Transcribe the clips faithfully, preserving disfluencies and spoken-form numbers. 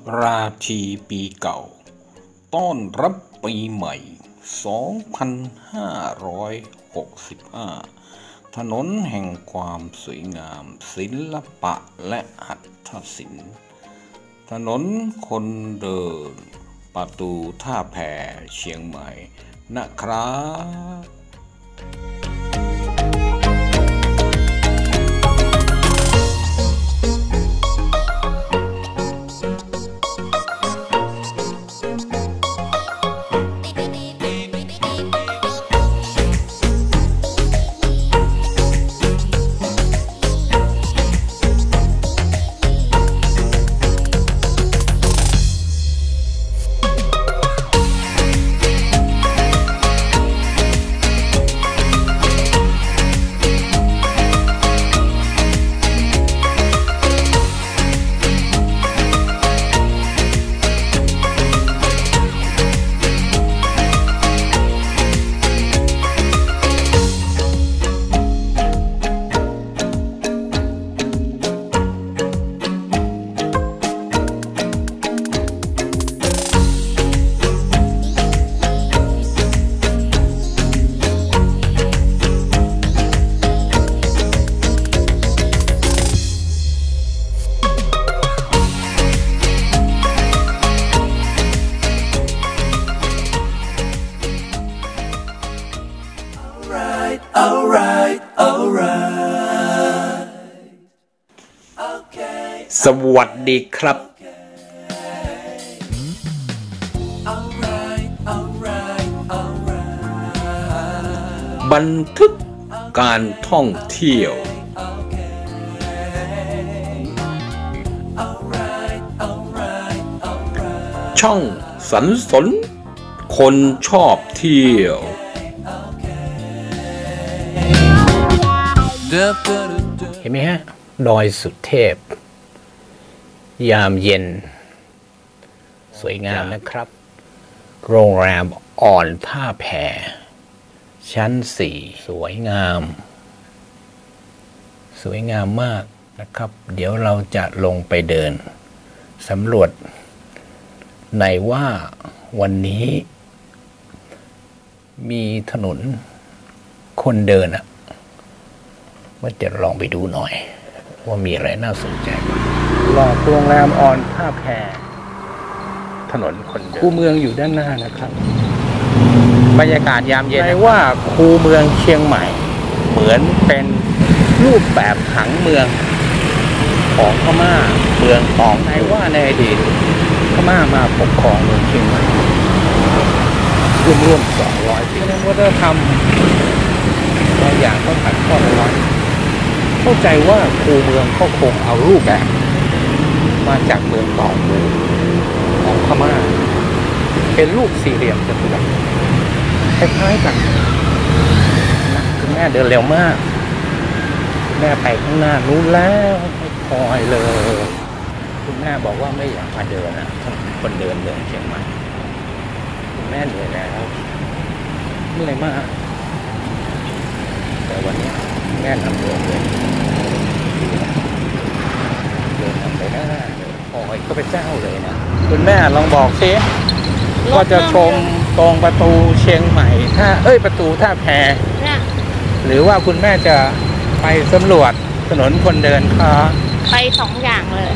ราชีปีเก่าต้อนรับปีใหม่ สองพันห้าร้อยหกสิบห้า ถนนแห่งความสวยงามศิลปะและหัตถศิลป์ ถนนคนเดินประตูท่าแพเชียงใหม่นะครับสวัสดีครับบันทึกการท่องเที่ยวช่องสรรสนคนชอบเที่ยวเห็นไหมฮะดอยสุเทพยามเย็นสวยงามนะครับโรงแรมอ่อนท่าแพชั้นสี่สวยงามสวยงามมากนะครับเดี๋ยวเราจะลงไปเดินสำรวจในว่าวันนี้มีถนนคนเดินอ่ะว่าจะลองไปดูหน่อยว่ามีอะไรน่าสนใจบ้างรอบโรงแรมอ่อนท่าแพถนนคนเดินคูเมืองอยู่ด้านหน้านะครับบรรยากาศยามเย็นในว่าคูเมืองเชียงใหม่เหมือนเป็นรูปแบบผังเมืองของพม่าเมืองของในว่าในอดีตพม่ามาปกครองเมืองเชียงใหม่ร่วมร่วมสองร้อยปีนั้นวัฒนธรรมบางอย่างก็ขัดข้องเอาไว้เข้าใจว่าคูเมืองเขาคงเอารูปแบบมาจากเมืองเก่าเมืองของพม่าเป็นรูปสี่เหลี่ยมจัตุรัสคล้ายๆกันนะคุณแม่เดินเร็วมากแม่ไปข้างหน้านู้นแล้วไม่คอยเลยคุณแม่บอกว่าไม่อยากมาเดินนะคนเดินเดินเชียงใหม่คุณแม่เหนื่อยแล้วเหนื่อยมากแต่วันนี้แม่นำเดินเลยเดินนำไปหน้าโอ้ยก็เป็นเจ้าเลยนะคุณแม่ลองบอกสิก็จะชมตรงประตูเชียงใหม่ท่าเอ้ยประตูท่าแพหรือว่าคุณแม่จะไปสำรวจถนนคนเดินคะไปสองอย่างเลย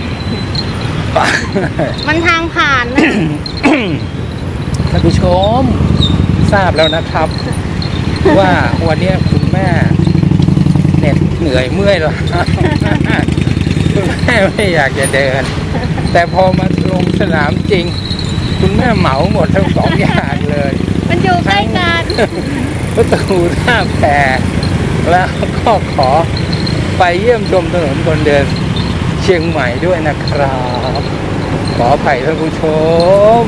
มันทางผ่านนะท่านผู้ชมทราบแล้วนะครับว่าวันนี้คุณแม่เหน็ดเหนื่อยเมื่อยแล้วคุณแม่ไม่อยากจะเดินแต่พอมาลงสนามจริงคุณแม่เหมาหมดทั้งสองอย่างเลยมันอยู่ใกล้กันประตูท่าแพแล้วก็ขอไปเยี่ยมชมถนนคนเดินเชียงใหม่ด้วยนะครับขออภัยท่านผู้ชม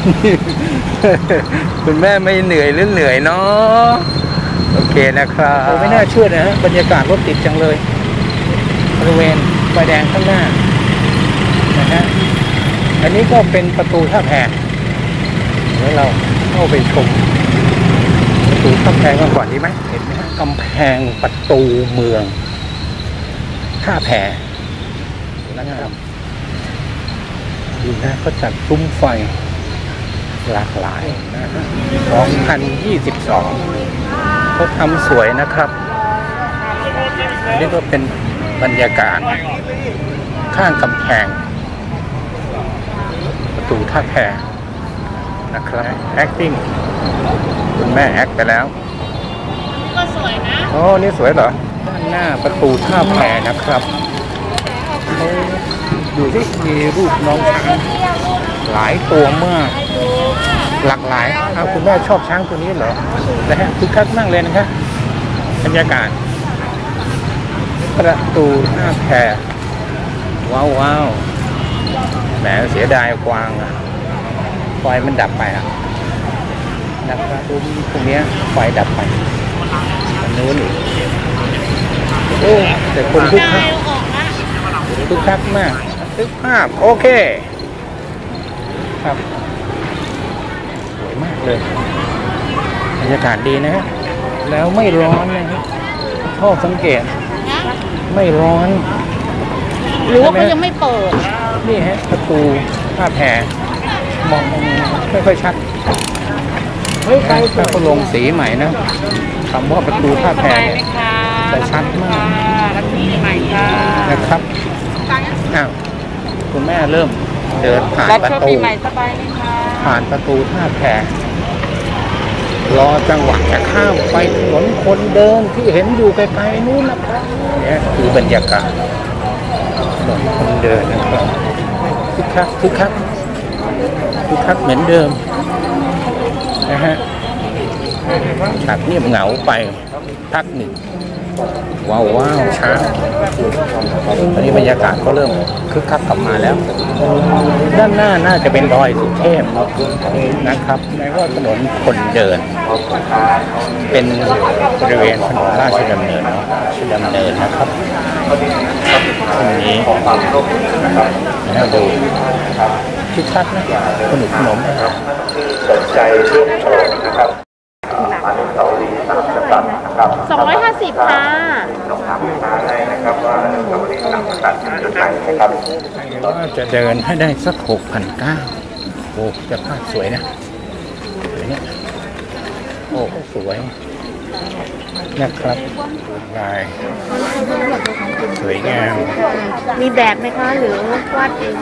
คุณแม่ไม่เหนื่อยหรือเหนื่อยเนาะโอเคนะครับไม่น่าเชื่อนะฮะบรรยากาศรถติดจังเลยบริเวณไฟแดงข้างหน้านะฮะอันนี้ก็เป็นประตูท่าแพเดี๋ยวเราเข้าไปชมประตูท่าแพกันก่อนดีไหมเห็นไหมฮะกำแพงประตูเมืองท่าแพนะครับดูนะเขาจัดซุ้มไฟหลากหลายนะฮะสองพันยี่สิบสองเขาทำสวยนะครับนี่ก็เป็นบรรยากาศข้างกำแพงประตูท่าแพนะครับ acting คุณแม่แอคไปแล้วก็สวยนะโอ้นี่สวยเหรอด้านหน้าประตูท่าแพนะครับเขาดูที่มีรูปน้องช้างหลายตัวมากหลากหลายอ้าวคุณแม่ชอบช้างตัวนี้เหรอนะฮะคือคักนั่งเลยนะครับบรรยากาศประตูท่าแพว้าวว้าวแหมเสียดายกวางอ่ะไฟมันดับไปอ่ะนะครับตรงนี้ไฟดับไปอันนู้นอีกโอ้แต่คนคึกคักคึกคักมากคึกภาพโอเคครับสวยมากเลยบรรยากาศดีนะฮะแล้วไม่ร้อนนะฮะชอบสังเกตไม่ร้อนหรือว่าเขายังไม่เปิดนี่ฮะประตูท่าแพมองไม่ค่อยชัดเฮ้ยถ้าเขาลงสีใหม่นะคำว่าประตูท่าแพเนี่ยจะชัดมากนะครับอ้าวคุณแม่เริ่มเดินผ่านประตูผ่านประตูท่าแพรอจังหวะจะข้ามไปถนนคนเดินที่เห็นอยู่ไกลๆนู้นนะครับนี่คือบรรยากาศถนนคนเดินนะครับคึกคักคึกคักคึกคักเหมือนเดิมนะฮะฉากเงียบเหงาไปพักหนึ่งว้าวว้าวช้าตอนนี้บรรยากาศก็เริ่มคึกคักกลับมาแล้วด้านหน้าน่าจะเป็นดอยสุเทพนะครับในว่าถนนคนเดินเป็นบริเวณถนนราชดำเนินราชดำเนินนะครับตรงนี้น่าดูคึกคักนะขนมขนมสนใจร่วมฉลองนะครับสองร้อยห้าสิบค่ะว่าจะเดินให้ได้สักหกพันเก้าโอ้จะภาพสวยนะสวยเนี่ยโอ้สวยนะครับลายสวยงามมีแบบไหมคะหรือวาดเอง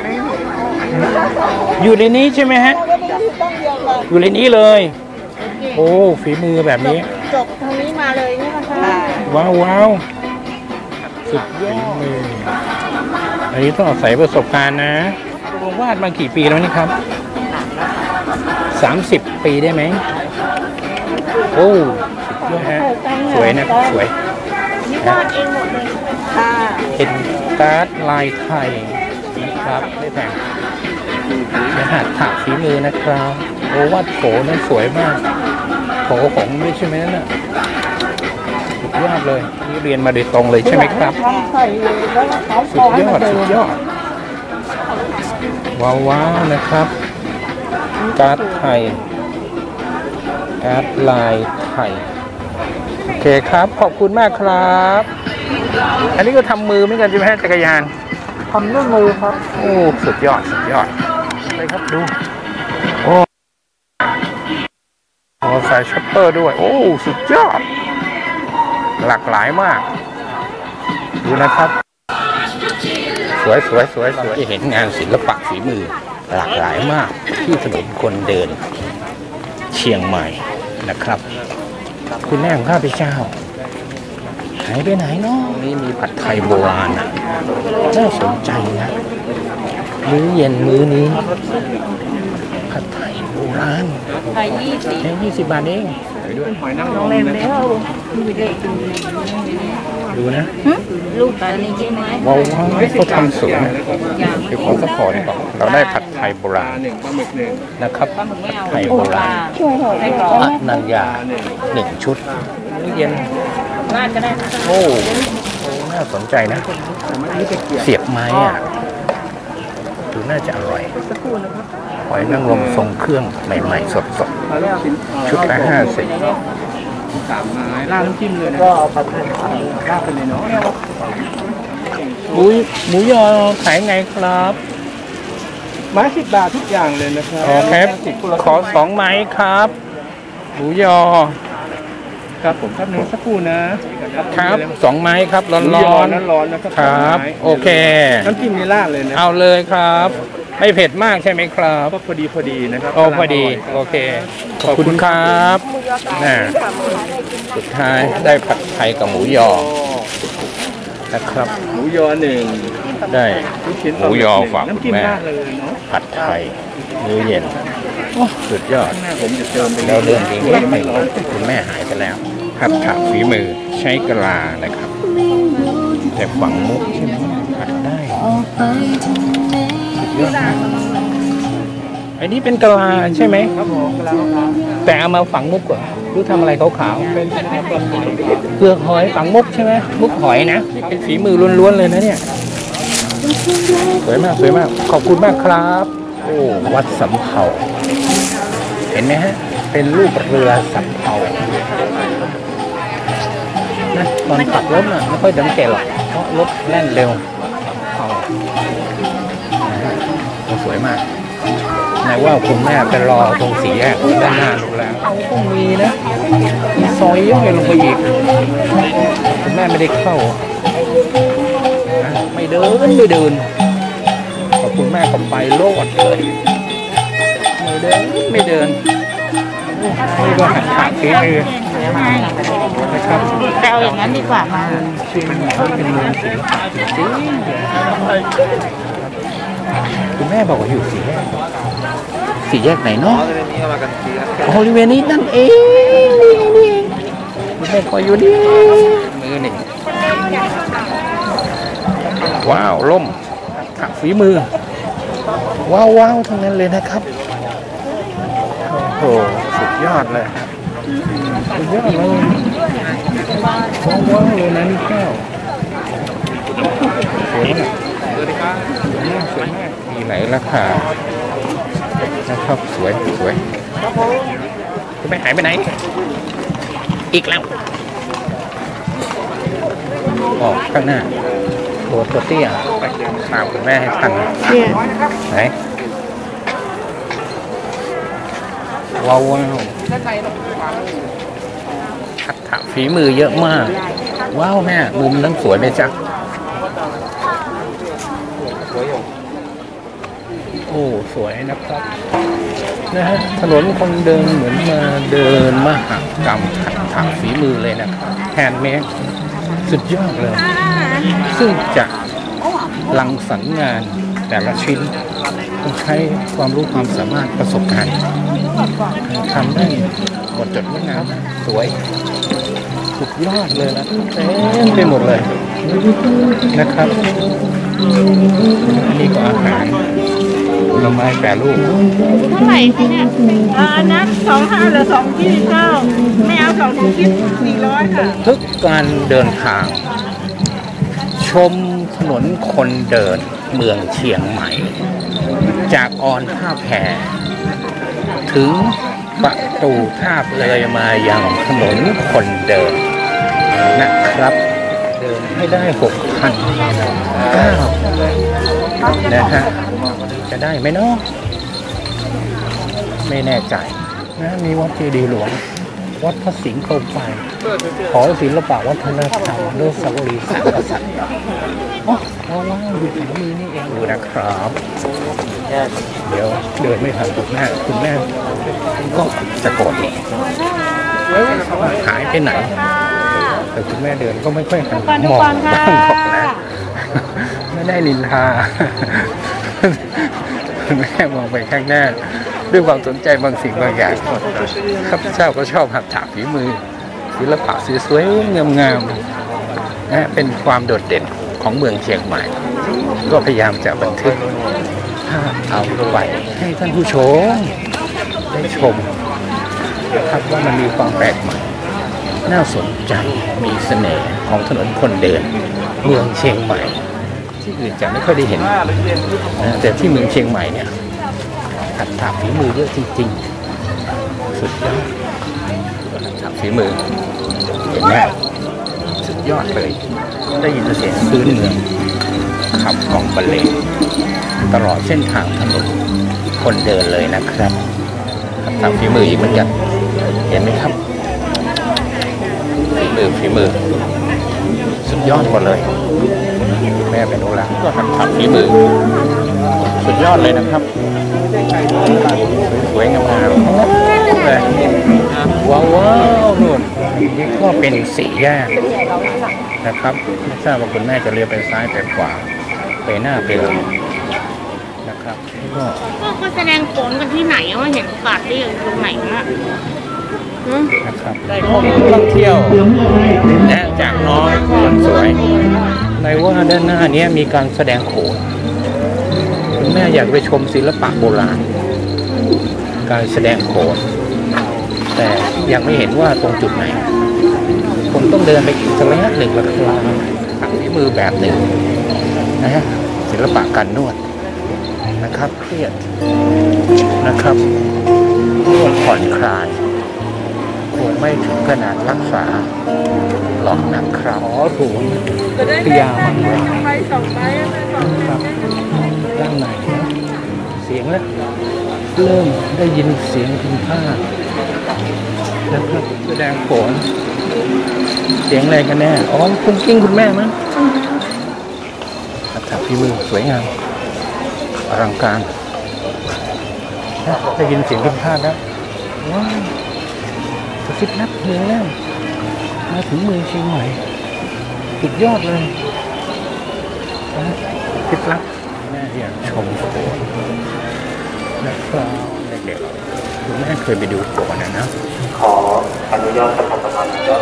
อยู่ในนี้ใช่ไหมฮะอยู่ในนี้เลยโอ้ฝีมือแบบนี้จบตรงนี้มาเลยนี่นะคะว้าวว้าวสุดยอดเลยอันนี้ต้องอาศัยประสบการณ์นะวาดมากี่ปีแล้วนี่ครับสามสิบปีได้ไหมโอ้สุดยอดฮะสวยนะสวยนี่วาดเองหมดเลยค่ะเป็นการ์ดลายไทยนะครับไม่แพงรหัสถักฝีมือนะครับโอ้วาดโขนั่นสวยมากโขของนี่ใช่ไหมนั่นน่ะสุดยอดเลยนี่เรียนมาโดยตรงเลยใช่ไหมครับสุดยอดสุดยอดว้าวว้าวนะครับการ์ดไทยการ์ดลายไทยโอเคครับขอบคุณมากครับอันนี้ก็ทำมือเหมือนกันใช่ไหมจักรยานทำด้วยมือครับโอ้สุดยอดสุดยอดไปครับดูโอ้โอ้ใส่ช็อปเปอร์ด้วยโอ้สุดยอดหลากหลายมากดูนะครับสวยสวยสวยสวยที่เห็นงานศิลปะฝีมือหลากหลายมากที่ถนนคนเดินเชียงใหม่นะครับคุณแม่ของข้าพเจ้าหายไปไหนเนาะนี่มีผัดไทยโบราณนะน่าสนใจนะมื้อเย็นมื้อนี้ผัดไทยโบราณไทยยี่สิบแค่ยี่สิบบาทเองน้องเล่นแล้วดูนะลูกตอนนี้ใช่ไหมว้าวเขาทำสวยคือขอสักขอดีกว่าเราได้ผัดไทยโบราณนะครับผัดไทยโบราณอนัญญาหนึ่งชุดมื้อเย็นโอ้น่าสนใจนะเสียบไม้อ่ะดูน่าจะอร่อยหอยนางรมทรงเครื่องใหม่ๆสดๆชุดละห้าสิบสามไม้ราดน้ำจิ้มเลยนะก็เอาผัดไทยราดไปเลยเนาะหมูหมูยอขายไงครับไม้สิบบาททุกอย่างเลยนะครับโอเคขอสองไม้ครับหมูยอครับผมครับนึงสักครู่นะครับสองไม้ครับร้อนร้ร้ออน นนั้นร้อนนะครับครับไม้โอเคน้ำจิ้มนี่ราดเลยนะเอาเลยครับ ไม่เผ็ดมากใช่ไหมครับก็พอดีพอดีนะครับโอ้พอดีโอเคขอบคุณครับน่ะสุดท้ายได้ผัดไทยกับหมูยอนะครับหมูยอหนึ่งได้ลูกชิ้นหมูยอฝากน้ำคุจิ้ณมแม่ราดเลยเนาะผัดไทยมื้อเย็นโอ้สุดยอดข้างหน้าผมจะเติมไปแล้วเรื่องนี้ไม่ไม่ไม่ไม่ร้อนคุณแม่หายไปแล้วผัดถักฝีมือใช้กะลานะครับ แต่ฝังมุกใช่ไหมผัดได้สุดยอดมากอันนี้เป็นกะลาใช่ไหมครับผมกะลามะพร้าวแต่เอามาฝังมุกเหรอหรือทำอะไรขาวๆเป็นเป็นปลาหอยเปลือกหอยฝังมุกใช่ไหมมุกหอยนะเป็นฝีมือล้วนๆเลยนะเนี่ยสวยมากสวยมาก ขอบคุณมากครับ โอ้วัดสำเภาเห็นไหมฮะ เป็นรูปเรือสำเภานะตอนขับรถน่ะไม่ค่อยสังเกตหรอกเพราะรถแล่นเร็วเอานะฮะสวยมากนายว่าคุณแม่ไปรอตรงสี่แยกด้านหน้าดูแล้วก็มีนะซอยย่อยลงไปอีกคุณแม่ไม่ได้เข้านะไม่เดินไม่เดินขอบคุณแม่ก็ไปโลดเลยไม่เดินไม่เดินนี่ก็หันขาฝีมือนะครับแต่เอาอย่างนั้นดีกว่ามาเชียงใหม่เป็นเมืองศิลปะจริงๆคุณแม่บอกว่าอยู่สี่แยกสี่แยกไหนเนาะบริเวณนี้นั่นเองนี่เองคุณแม่คอยอยู่ดิมือหนึ่งว้าวล่มถักฝีมือว้าวว้าวทั้งนั้นเลยนะครับโอ้โหสุดยอดเลยสุดยอดเลยว้าวว้าวเลยนะนี่แก้วสวยมากสวยมากสวยมากมีหลายราคานะครับสวยสวยคุณไม่หายไปไหนอีกแล้วออกข้างหน้าตัวตัวเตี้ยไปตามคุณแม่ให้ทันไหนว้าวว้าวขัดถักฝีมือเยอะมากว้าวแม่มุมนั้นสวยไหมจ๊ะโอ้สวยนะครับนะฮะถนนคนเดินเหมือนมาเดินมหกรรมขัดถักฝีมือเลยนะครับแฮนด์เมดสุดยอดเลย ซึ่งจะรังสรรค์งานแต่ละชิ้นต้องใช้ความรู้ความสามารถประสบการณ์ทำได้หมดจดงดงามสวยสุดยอดเลยนะเต็มไปหมดเลยนะครับอันนี้ก็อาหารผลไม้แปรรูปเท่าไหร่เนี่ยเออนะสองห้าหรือสองที่เก้าไม่เอาสองถุงคิดสี่ร้อยค่ะทุกการเดินทาง ชมถนนคนเดินเมืองเชียงใหม่ จากออนท่าแพถึงประตูท่าเลยมายังถนนคนเดินนะครับ เดินให้ได้หกพันเก้านะฮะจะได้ไหมเนาะไม่แน่ใจนะมีวัดเจดีย์หลวง วัดพระสิงห์เข้าไปขอศิลปะวัฒนธรรมเลือดสวรีสามกษัตริย์อ๋อว้าวอยู่ตรงนี้นี่เองดูนะครับเดี๋ยวเดินไม่ทันคุณแม่คุณแม่ก็จะโกรธอีกหายไปไหนแต่คุณแม่เดินก็ไม่ค่อยหันมองบ้างหรอกนะไม่ได้นินทาคุณแม่มองไปข้างหน้าด้วยความสนใจบางสิ่งบางอย่างข้าพเจ้าก็ชอบหัดถากฝีมือศิลปะสวยๆงามๆนะเป็นความโดดเด่นของเมืองเชียงใหม่ก็พยายามจะบันทึกภาพเอาไว้ให้ท่านผู้ชมได้ชมนะครับว่ามันมีความแปลกใหม่น่าสนใจมีเสน่ห์ของถนนคนเดินเมืองเชียงใหม่ที่อื่นจะไม่ค่อยได้เห็นนะแต่ที่เมืองเชียงใหม่เนี่ยหัดถากฝีมือเยอะจริงๆสุดยอดหัดถากฝีมือเห็นไหมสุดยอดเลยได้ยินเสียงพื้นเมืองขับกล่องบรรเลงตลอดเส้นทางถนนคนเดินเลยนะครับทำฝีมืออีกเหมือนกันเห็นไหมครับฝีมือฝีมือสุดยอดหมดเลยแม่เป็นโนราก็ทำทำฝีมือสุดยอดเลยนะครับสวยๆงามๆเลยว้าวว้าวนู่นนี่ก็เป็นสี่แยกนะครับไม่ทราบว่าคุณแม่จะเลี้ยวไปซ้ายไปขวาไปหน้าไปหลังนะครับนี่ก็ก็เขาแสดงโขนกันที่ไหนอะว่าเห็นประกาศได้ตรงไหนนะอืมนะครับได้ข้อมูลท่องเที่ยวนะจากน้อยคนสวยในว่าด้านหน้านี้มีการแสดงโขนคุณแม่อยากไปชมศิลปะโบราณการแสดงโขนแต่ยังไม่เห็นว่าตรงจุดไหนคงต้องเดินไปอีกสักระยะหนึ่งละครับทำฝีมือแบบหนึ่งนะฮะศิลปะการนวดนะครับเครียดนะครับนวดผ่อนคลายคงไม่ถึงขนาดรักษาหลอกนะครับอ๋อถูกพยามันไปสองไปไปสองครับด้านในนะเสียงแล้วเริ่มได้ยินเสียงพิมพ์ผ้านะครับแสดงโขนเสียงอะไรกันแน่อ๋อคุณกิ้งคุณแม่มั้งถักฝีมือสวยงามอลังการได้ยินเสียงพิมพ์ผ้าแล้วว้าวกระซิบนับเพลงแล้วมาถึงเมืองเชียงใหม่สุดยอดเลยคลิปลับแม่อยากชมโขนนะครับเด็กๆคุณแม่เคยไปดูโขนนะนะขออนุญาตประชาสัมพันธ์ครับ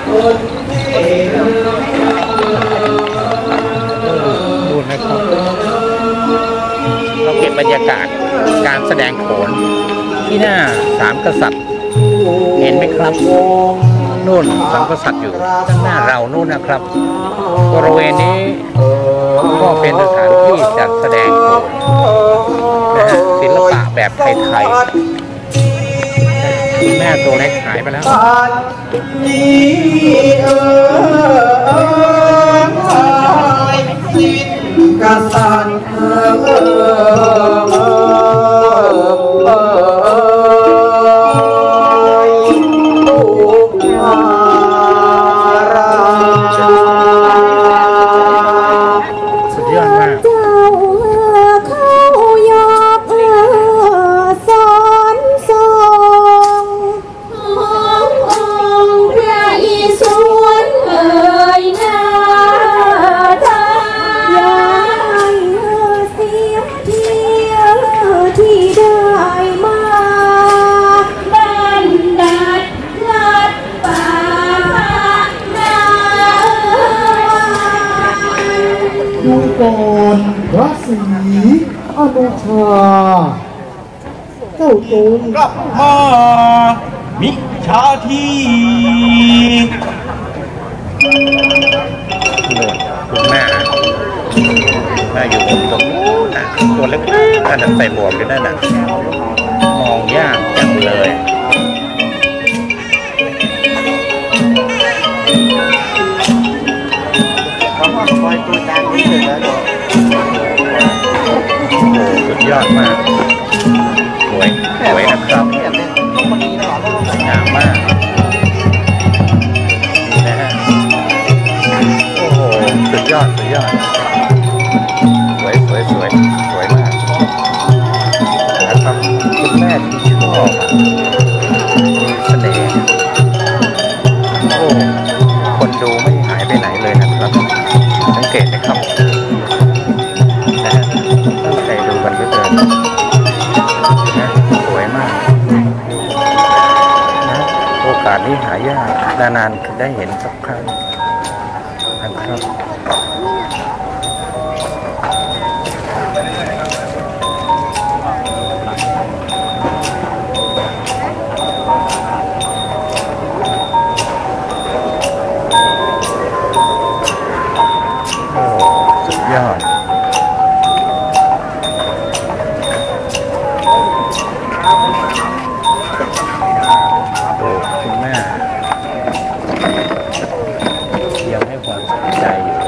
ดูนะครับเราเก็บบรรยากาศการแสดงโขนที่หน้าสามกษัตริย์เห็นไหมครับนู่นสามกษัตริย์อยู่ข้างหน้าเรานู่นนะครับบริเวณนี้ก็เป็นสถานที่จัดแสดงโขนนะฮะศิลปะแบบไทยๆคุณแม่ตัวเล็กหายไปแล้วกษัตริย์เอ่ยอาราสุดยอดมากเจ้าเขายกสอนทรงขององค์พระอิศวรเอ่ยนาทายายเสียทีที่ได้มาบันดาลลัดป่านาดูก่อนพระศรีอนุชาเจ้าจงกลับมามิชาทีคุณแม่แม่อยู่บนตรงนู้นนะตัวเล็กๆขนาดใส่หมวกอยู่นั่นน่ะมองยากจังเลยสุดยอดมากสวยสวยนะครับงามมากนะฮะโอ้โหสุดยอดสุดยอดสวยสวยสวยสวยมากนะครับคุณแม่ที่ชอบมีเสน่ห์โอ้คนดูไม่หายไปไหนเลยนะครับสังเกตนะครับนะฮะตั้งใจดูกันเหลือเกินนะสวยมากนะโอกาสนี้หายากนานๆได้เห็นสักครั้งนะครับสุดยอดโอ้คุณแม่ยังให้ความสนใจอยู่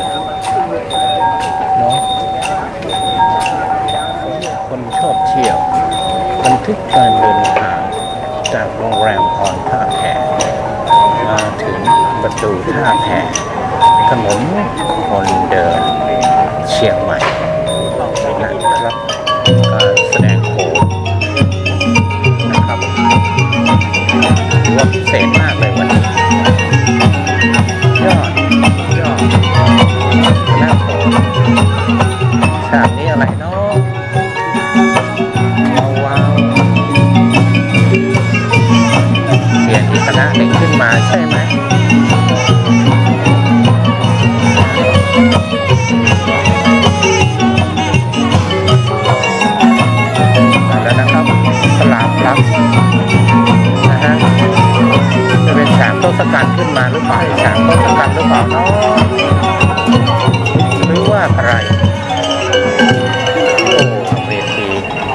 Official บันทึกการเดินทางจากโรงแรมออนท่าแพมาถึงประตูท่าแพถนนคนเดินเชียงใหม่นะครับการแสดงโขนนะครับว่าพิเศษมากเลยวันนี้ยอดยอดคณะโขนฉากนี้อะไรเนาะว้าวว้าวเสียงที่คณะเด็กขึ้นมาใช่ไหมแล้วนะครับสลามลับนะฮะจะเป็นฉากทศกัณฐ์ขึ้นมาหรือเปล่าฉากทศกัณฐ์หรือเปล่าเนาะหรือว่าอะไรโอ้เวที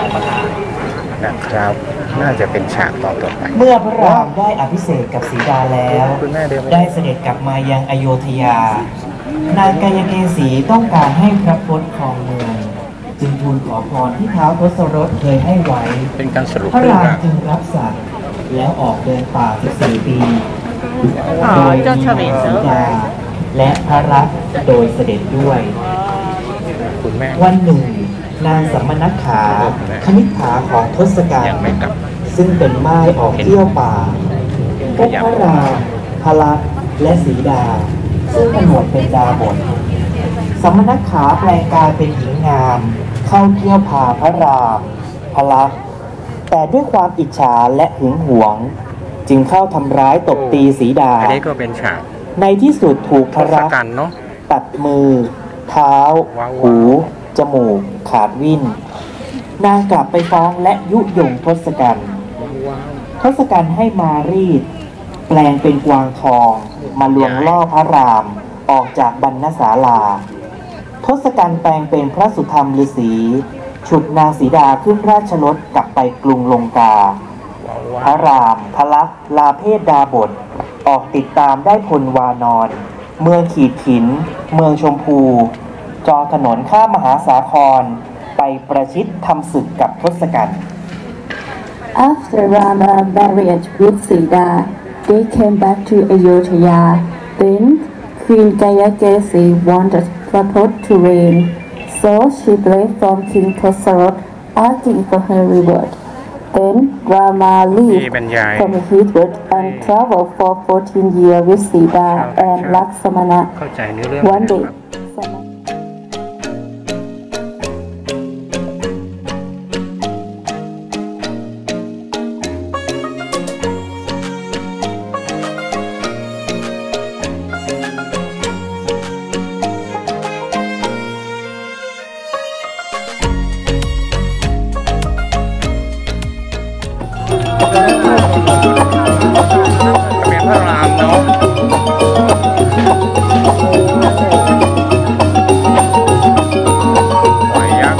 นะครับน่าจะเป็นฉากต่อต่อไปเมื่อพระรามได้อภิเษกกับสีดาแล้ว ได้เสด็จกลับมายังอโยธยานายกายเกษีต้องการให้พระพจน์ครองเมืองจึงทูลขอพรที่ท้าวทศรถเคยให้ไว้เป็นการสรุปพระรามจึงรับสั่งแล้วออกเดินป่าสิบสี่ปีโดยมีสีดาและพระรักโดยเสด็จด้วยวันหนึ่งนางสัมมนักขาคณิษฐาของทศกัณฐ์ซึ่งเป็นม่ายออกเที่ยวป่าพบพระรามพระลักษณ์และสีดาซึ่งผนวดเป็นดาบทสัมมนักขาแปลงกายเป็นหญิงงามเข้าเที่ยวพาพระรามพระลักษณ์แต่ด้วยความอิจฉาและหึงหวงจึงเข้าทำร้ายตบตีสีดาอันนี้ก็เป็นฉากในที่สุดถูกพระลักษณ์ตัดมือเท้าหูจมูกขาดวิ่นนางกลับไปฟ้องและยุยงทศกัณฐ์ทศกัณฐ์ให้มารีดแปลงเป็นกวางทองมาลวงล่อพระรามออกจากบรรณศาลาทศกัณฐ์แปลงเป็นพระสุธรรมฤาษีฉุดนางสีดาขึ้นราชรถกลับไปกรุงลงกาพระรามพระลักษณ์ลาเพศดาบทออกติดตามได้พลวานอนเมืองขีดขินเมืองชมพูจองถนนข้ามมหาสาครไปประชิดทำศึกกับทศกัณฐ์ After Rama married with Sita, they came back to Ayodhya. Then Queen Gayakesi wanted Prabhat to reign, so she fled from King Thosarath, asking for her reward. Then Rama left from Hidwat and traveled for fourteen years with Sita and Lakshmana. One day, เป็นพระรามเนาะไหวยัง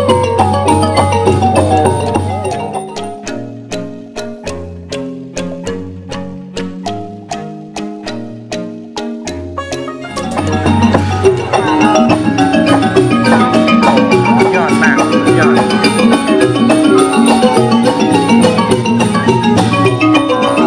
ยอดมากยอด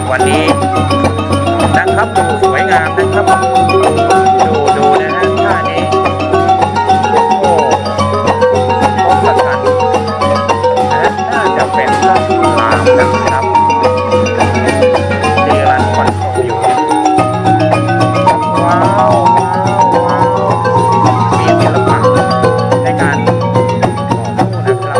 เป็นวันนี้นะครับดูสวยงามนะครับดูดูนะฮะท่านี้โอ้พบกันนะน่าจะเป็นท่าลามนะครับดีรันคอนโทรลอยู่ว้าวว้าวมีศิลปะในการต่อสู้นะครับ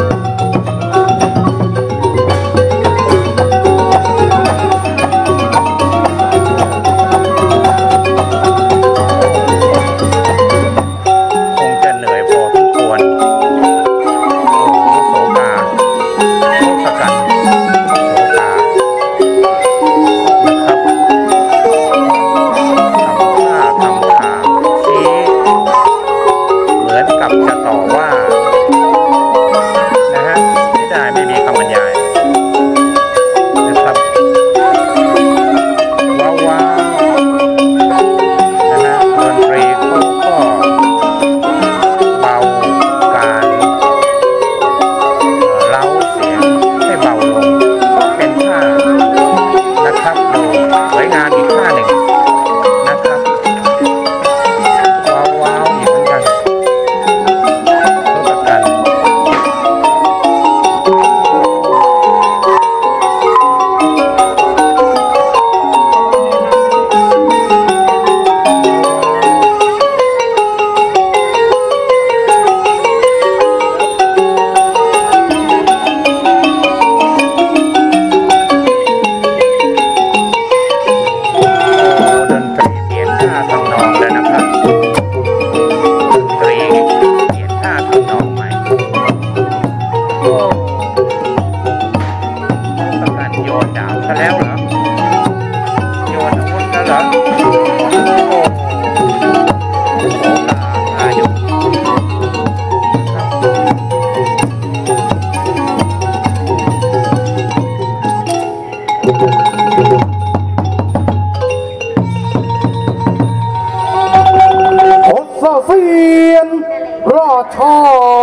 เสียนราชา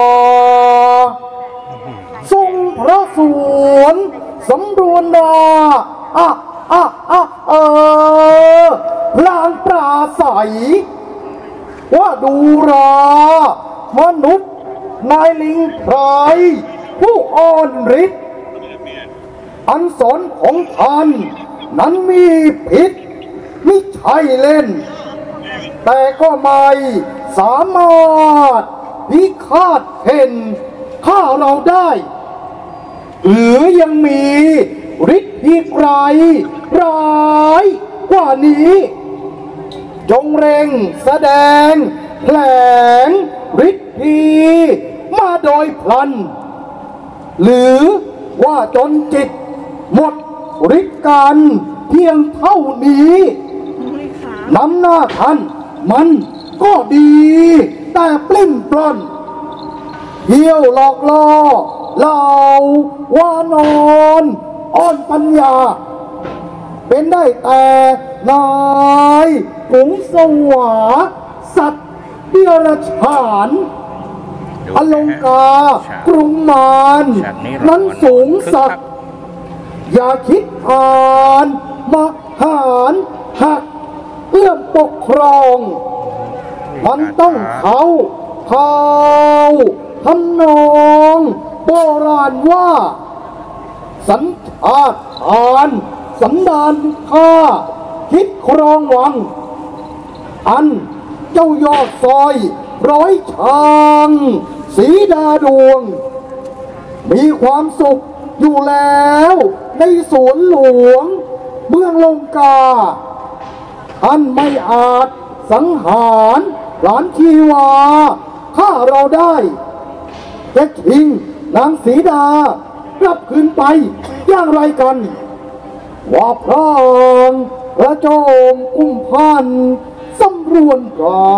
ทรงพระสวนสำรวนนาอ่ะอ่ะอ่ะเออพลางปราศัยว่าดูรามนุษย์นายลิงไพรผู้อ่อนฤทธิ์อันสอนของท่านนั้นมีพิษไม่ใช่เล่นแต่ก็ไม่สามารถพิฆาตเห็นฆ่าเราได้หรือยังมีฤทธิ์ที่ไกลร้ายกว่านี้จงเร่งแสดงแผลงฤทธิ์ที่มาโดยพลันหรือว่าจนจิตหมดฤทธิ์กันเพียงเท่านี้นำหน้าท่านมันก็ดีแต่ปลิ้นปล้นเที่ยวหลอกล่อเหล่าว่านอนอ่อนปัญญาเป็นได้แต่นายกรุงสวาสัตว์เดรัจฉานอลงกากรุงมารนั้นสูงสักอย่าคิดอ่านมหารหักเอื้อมปกครองมันต้องเขาเขาทำนองโบราณว่าสันชาติอ่านสันดานข้าคิดครองวังอันเจ้ายอดซอยร้อยช้างสีดาดวงมีความสุขอยู่แล้วในสวนหลวงเมืองลงกาท่านไม่อาจสังหารหลานชีวาฆ่าเราได้จะทิ้งนางสีดากลับคืนไปอย่างไรกันว่าพรางกระโจมกุ้มพันสำรวนกา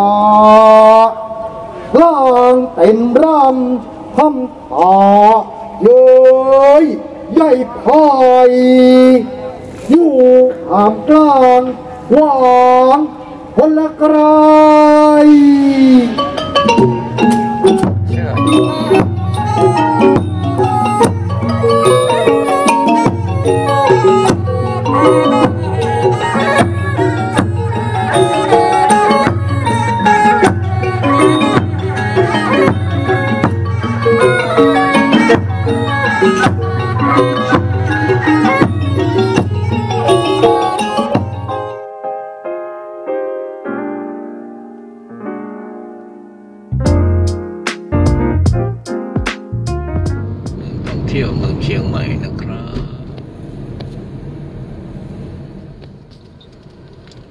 ล่างเต็นรำทำตาเย้ยใหญ่พายอยู่ท่ามกลางวางคนละไกล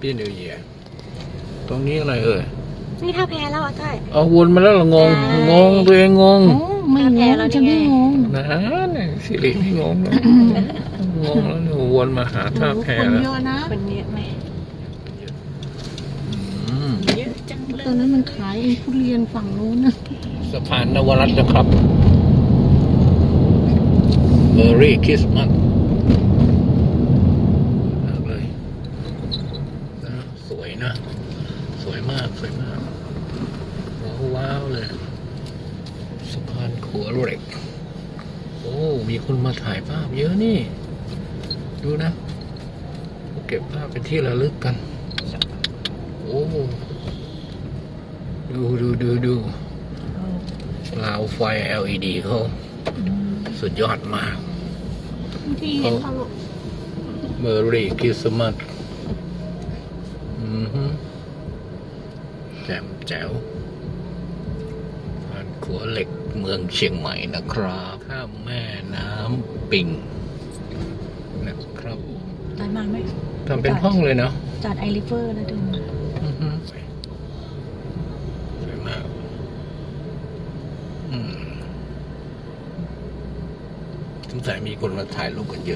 พี่นิวเยียร์ตรงนี้อะไรเอ่ยนี่ท่าแพแล้วอ่ะใช่เอาวนมาแล้วเหรองงงงตัวเองงงไม่งงจะไม่งงนะเนี่ยสิริไม่งงแล้วงงแล้วเนี่ยวนมาหาท่าแพแล้วเยอะนะคนเยอะไหมอืมเยอะจังเลตอนยนั้นมันขายทุเรียนฝั่งนู้นนะสะพานนวรัตน์นะครับเบอร์รี่คริสต์มาสเลยนะสวยนะ สวยมากสวยมากว้าวว้าวเลยสะพานขัวเหล็กโอ้มีคนมาถ่ายภาพเยอะนี่ ดูนะเก็บภาพเป็นที่ระลึกกันโอ้ดูดูดูดูราวไฟ แอล อี ดี เขาสุดยอดมากที่เห็นเขาเบอร์รี่คริสต์มาสอือฮึแจ่มแจ๋วผ่านขัวเหล็กเมืองเชียงใหม่นะครับข้ามแม่น้ำปิงนะครับตอนมาไหมทำเป็นห้องเลยเนาะจอดไอริเวอร์แล้วเดินมาอือฮึสวยมากอืมสงสัยมีคนมาถ่ายรูปกันเยอะ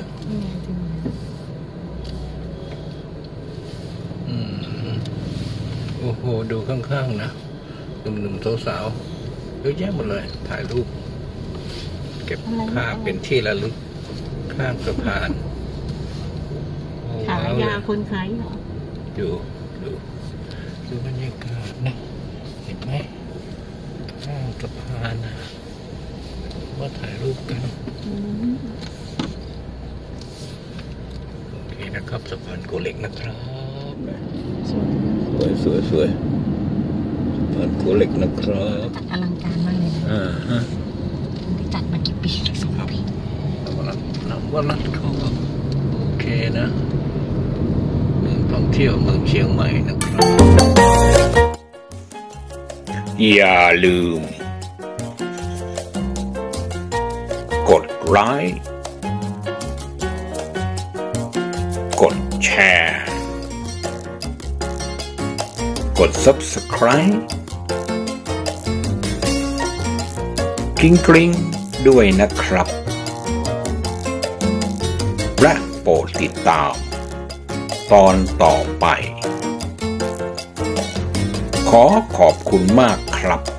อืมโอ้โห ดูข้างๆนะหนุ่มๆสาวๆเยอะแยะหมดเลย ถ่ายรูป เก็บภาพเป็นที่ระลึกข้างสะพานโอ้ขายว้วเลยาคนขายเหรอดูดูดูบรรยากาศนะ เห็นไหมข้างสะพานนะว่าถ่ายรูปกันโอเคนะครับสะพานโกเหล็กนะครับสวยสวยสวยสะพานโกเหล็กนะครับจัดอลังการมากเลยนะอ่าฮะได้จัดมากี่ปีสองปีนวรัตน์นวรัตน์เขาก็โอเคนะเมืองท่องเที่ยวเมืองเชียงใหม่นะครับ อย่าลืม กดไลค์กดแชร์ กด ซับสไครบ์ กริ๊งกริ๊งด้วยนะครับ และโปรดติดตาม ตอนต่อไป ขอขอบคุณมากครับ